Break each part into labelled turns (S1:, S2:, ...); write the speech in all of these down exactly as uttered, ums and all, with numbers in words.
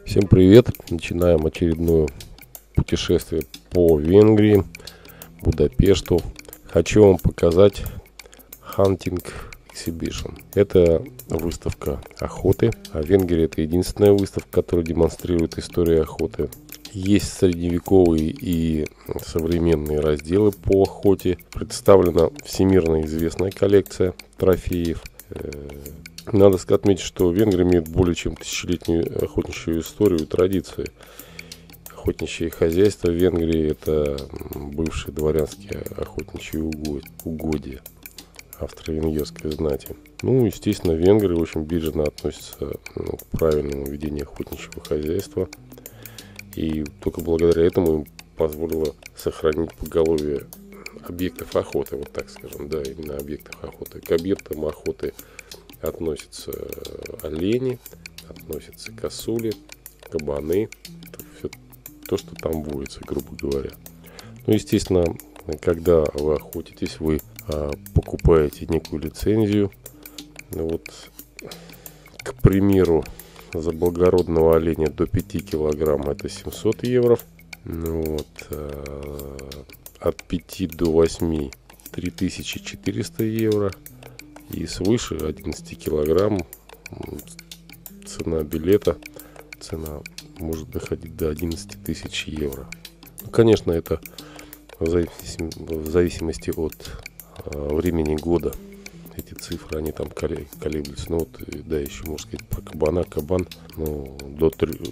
S1: Всем привет! Начинаем очередное путешествие по Венгрии, Будапешту. Хочу вам показать Hunting Exhibition. Это выставка охоты. А в Венгрии это единственная выставка, которая демонстрирует историю охоты. Есть средневековые и современные разделы по охоте. Представлена всемирно известная коллекция трофеев. Надо отметить, что Венгрия имеет более чем тысячелетнюю охотничью историю и традиции. Охотничье хозяйство в Венгрии – это бывшие дворянские охотничьи угодья австро-венгерской знати. Ну, естественно, венгры очень бережно относятся ну, к правильному ведению охотничьего хозяйства. И только благодаря этому им позволило сохранить поголовье объектов охоты, вот так скажем, да, именно объектов охоты. К объектам охоты относятся олени, относятся косули, кабаны, это все то, что там водится, грубо говоря. Ну, естественно, когда вы охотитесь, вы а, покупаете некую лицензию. Вот, к примеру, за благородного оленя до пяти килограмм это семьсот евро. Ну, вот, а, от пяти до восьми три тысячи четыреста евро. И свыше одиннадцати килограмм цена билета, цена может доходить до одиннадцати тысяч евро. Ну, конечно, это в, зависим, в зависимости от а, времени года. Эти цифры, они там колеблются. Ну, вот, да, еще можно сказать про кабана. Кабан, ну, до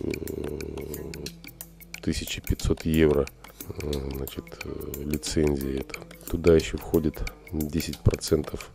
S1: тысячи пятисот евро, значит, лицензия это. Туда еще входит десять процентов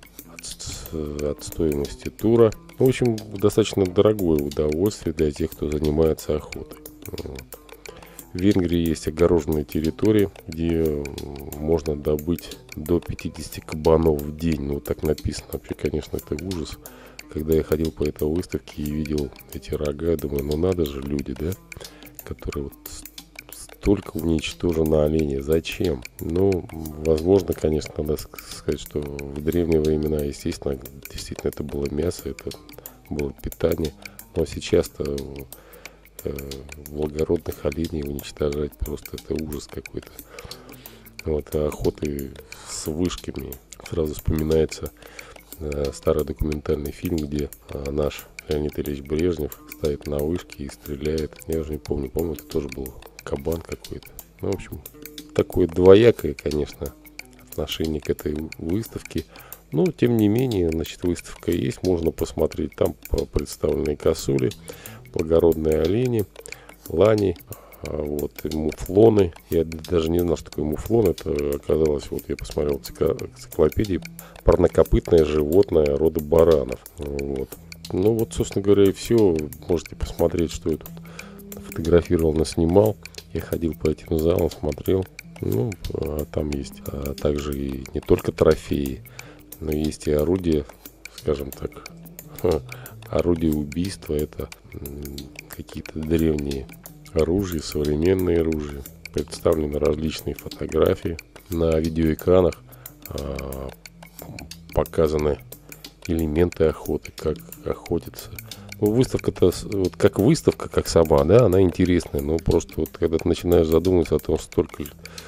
S1: от стоимости тура. В общем, достаточно дорогое удовольствие для тех, кто занимается охотой. Вот. В Венгрии есть огороженные территории, где можно добыть до пятидесяти кабанов в день. Ну, так написано. Вообще, конечно, это ужас. Когда я ходил по этой выставке и видел эти рога, я думаю, ну надо же, люди, да, которые вот только уничтожено оленей. Зачем? Ну, возможно, конечно, надо сказать, что в древние времена, естественно, действительно это было мясо, это было питание. Но сейчас-то э, благородных оленей уничтожать просто это ужас какой-то. Вот, а охоты с вышками. Сразу вспоминается э, старый документальный фильм, где э, наш Леонид Ильич Брежнев стоит на вышке и стреляет. Я уже не помню, помню, это тоже был кабан какой-то. Ну, в общем, такое двоякое, конечно, отношение к этой выставке. Но, тем не менее, значит, выставка есть. Можно посмотреть. Там представлены косули, благородные олени, лани, вот, муфлоны. Я даже не знал, что такое муфлон. Это оказалось, вот я посмотрел в энциклопедии, парнокопытное животное рода баранов. Вот. Ну, вот, собственно говоря, и все. Можете посмотреть, что я тут фотографировал, наснимал. Я ходил по этим залам, смотрел. Ну, а там есть а также и не только трофеи, но есть и орудия, скажем так, орудия убийства. Это какие-то древние оружия, современные оружия. Представлены различные фотографии. На видеоэкранах а, показаны элементы охоты, как охотятся. Выставка-то, вот как выставка, как сама, да, она интересная, но просто вот когда ты начинаешь задумываться о том, что столько,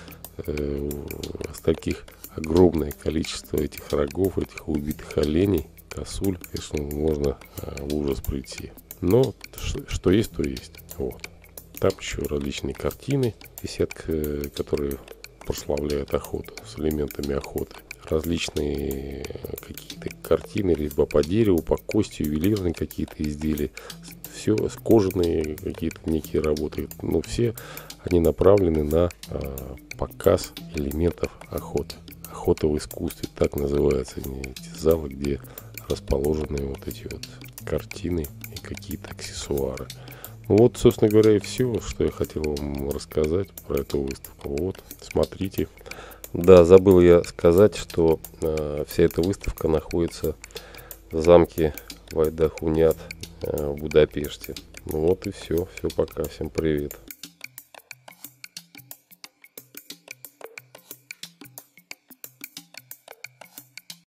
S1: э, стольких огромное количество этих рогов, этих убитых оленей, косуль, конечно, можно э, в ужас прийти. Но что, что есть, то есть. Вот. Там еще различные картины висят, которые прославляют охоту, с элементами охоты. Различные какие-то картины, либо по дереву, по кости, ювелирные какие-то изделия, все кожаные какие-то некие работы. Ну, все они направлены на а, показ элементов охоты. Охота в искусстве, так называются эти залы, где расположены вот эти вот картины и какие-то аксессуары. Ну вот, собственно говоря, и все, что я хотел вам рассказать про эту выставку. Вот, смотрите. Да, забыл я сказать, что э, вся эта выставка находится в замке Вайдахуняд э, в Будапеште. Ну вот и все. Все, пока. Всем привет.